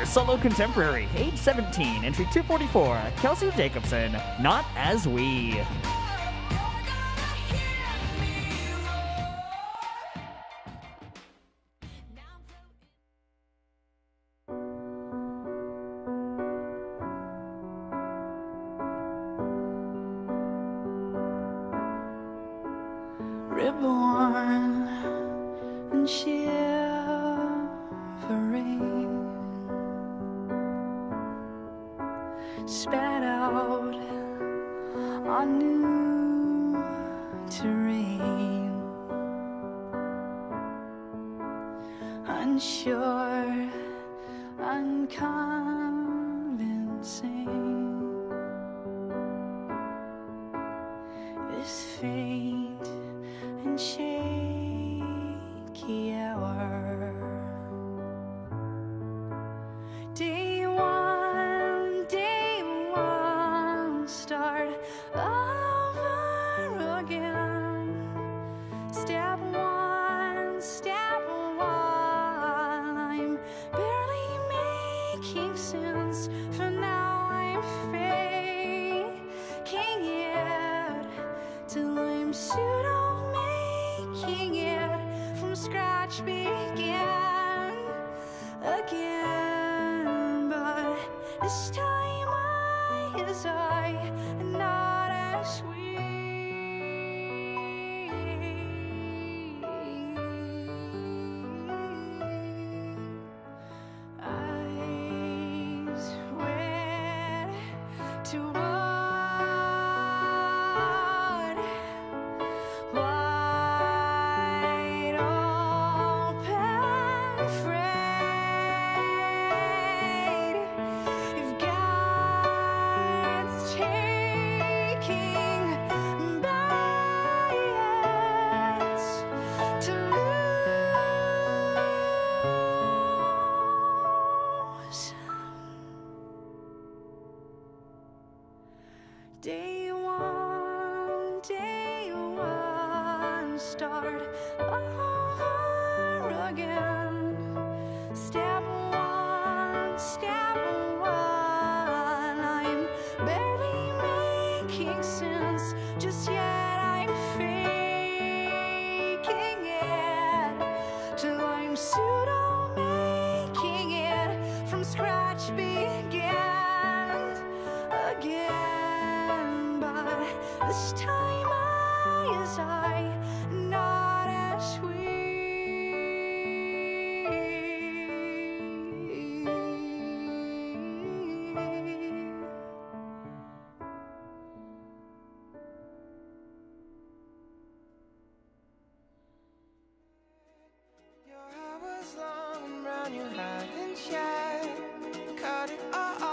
solo contemporary, age 17, entry 244, Kelsey Jacobsen, Not As We. Reborn and shivering, spat out on new terrain, unsure, unconvincing. This faint and shaky hour. Day one, start over again. Step one, I'm barely making sense. For now I'm faking it till I'm pseudo-making it from scratch begin again. But this time I am not as weak. Eyes wet to wide open, afraid if God's taking bites to lose. Day one, start over again. Step one, I'm barely making sense. Just yet I'm faking it till I'm pseudo-making it from scratch begin again. But this time not as weak. Your hair was long and brown, you hadn't shed. Cut it all